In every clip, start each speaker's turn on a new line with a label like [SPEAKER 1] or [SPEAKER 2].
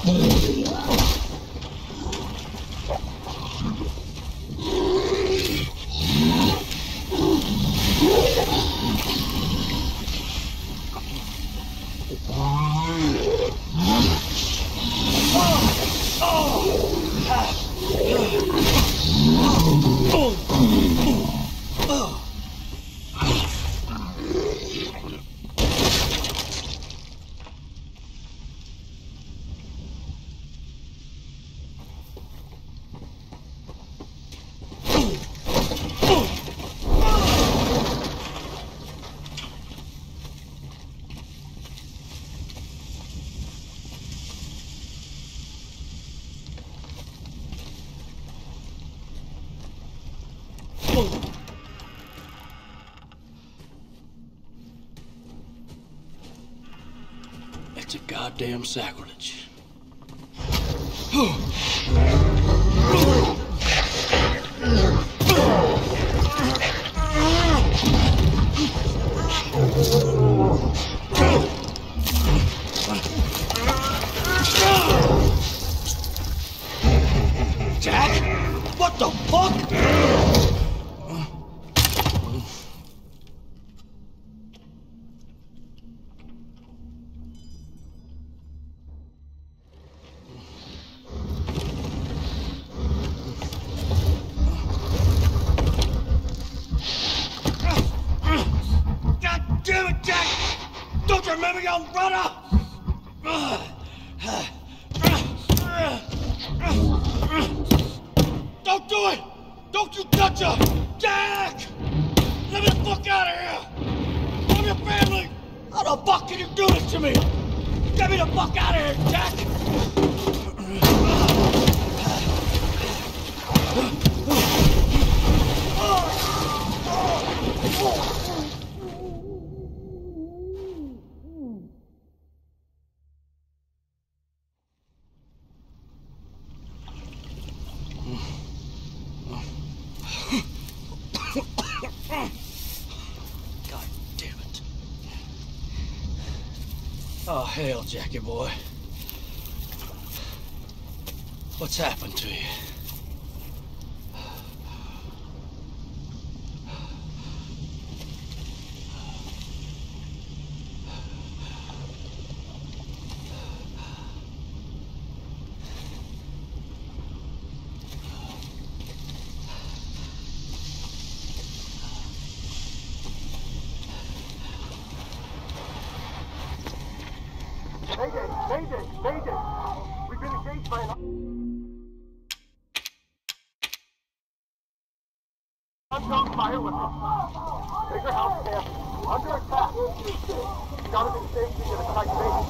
[SPEAKER 1] It's a goddamn sacrilege.
[SPEAKER 2] Jack? What the fuck? God damn it, Jack! Don't you remember your brother? Don't do it! Don't you touch her! Jack! Let me the fuck out of here! I'm your family! How the fuck can you do this to me? Get me the fuck out of here, Jack! God damn it. Oh, hell, Jackie boy. What's happened to you?
[SPEAKER 3] Mayday! We've been engaged by an unknown fire weapon. Bigger house camp, under attack. Gotta be safety in a tight base.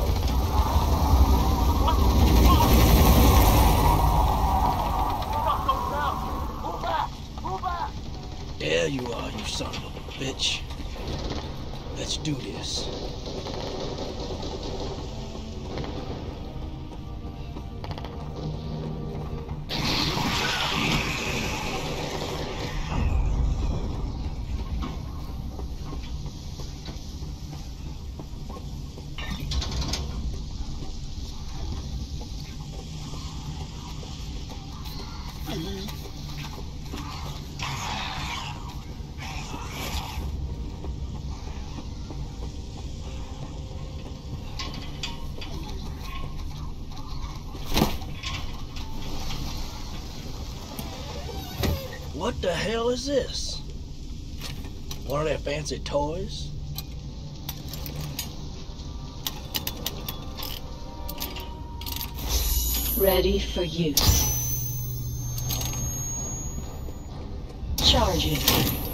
[SPEAKER 3] Stop going down! Move back! Move back!
[SPEAKER 1] There you are, you son of a bitch. Let's do this. What the hell is this? One of their fancy toys?
[SPEAKER 4] Ready for use. Charging.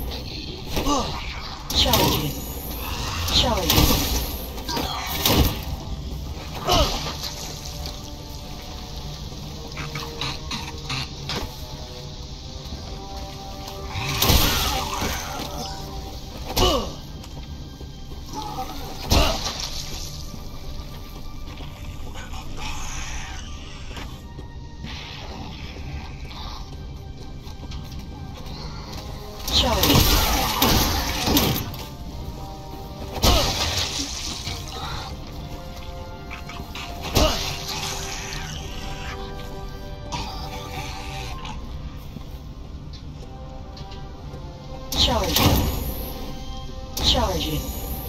[SPEAKER 4] Charging. Charging. Charging. Charging.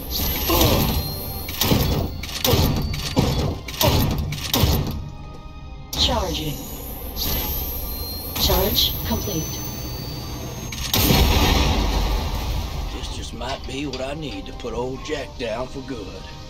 [SPEAKER 4] Charging. Charge complete.
[SPEAKER 1] This just might be what I need to put old Jack down for good.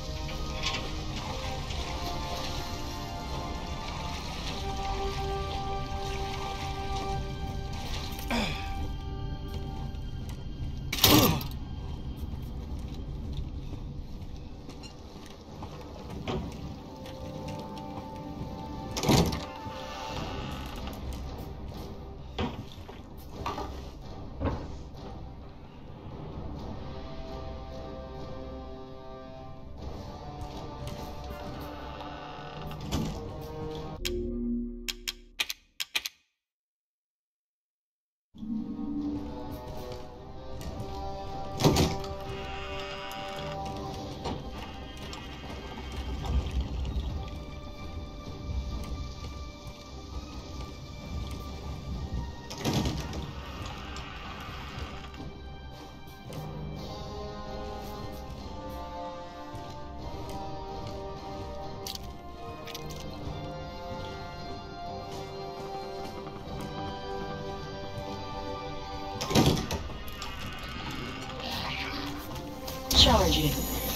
[SPEAKER 4] Charging.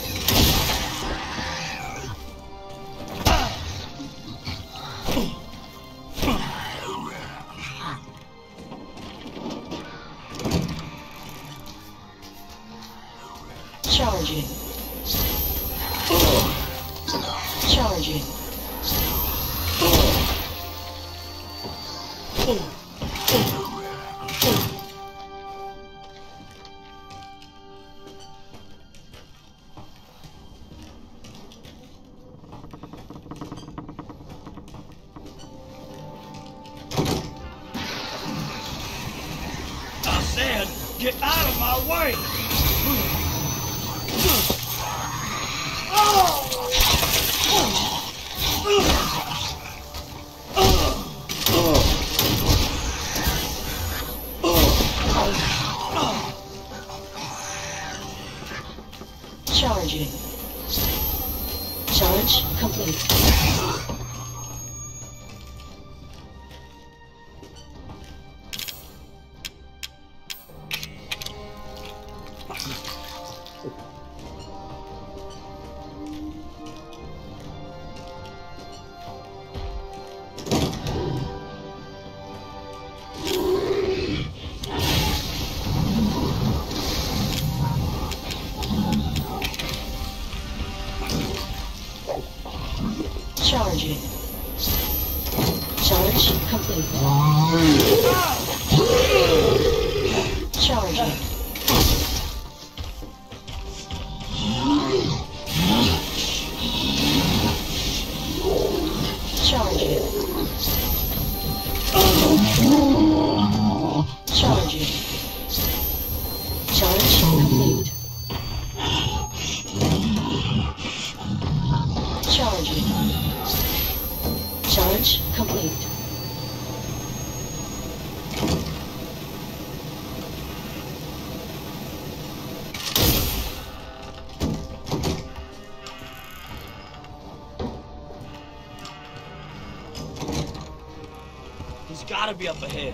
[SPEAKER 4] Charging. Charging.
[SPEAKER 2] I said, get out of my way!
[SPEAKER 4] Charging. Charge complete. Charging. Charge complete. Charging. Charging. Charging. Charge complete. Charging. Charge complete.
[SPEAKER 2] He's gotta be up ahead.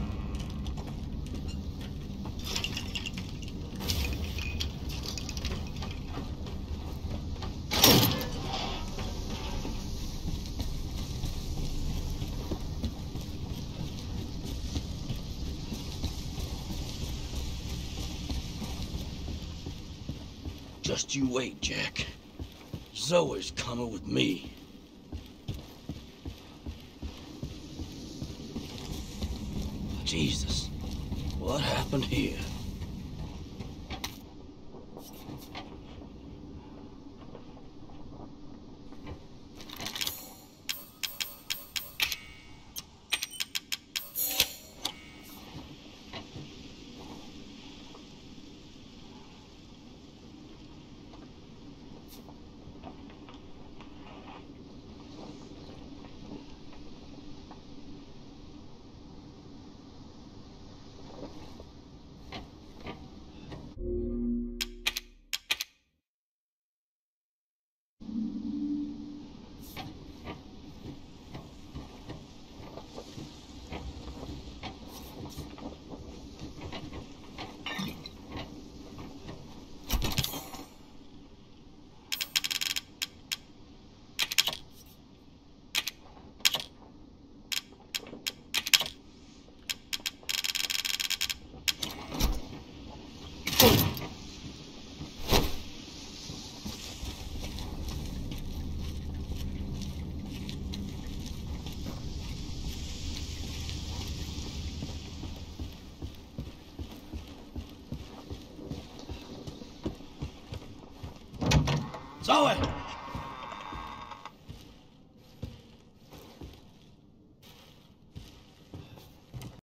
[SPEAKER 1] Just you wait, Jack. Zoe's coming with me. Jesus, what happened here? Zoe!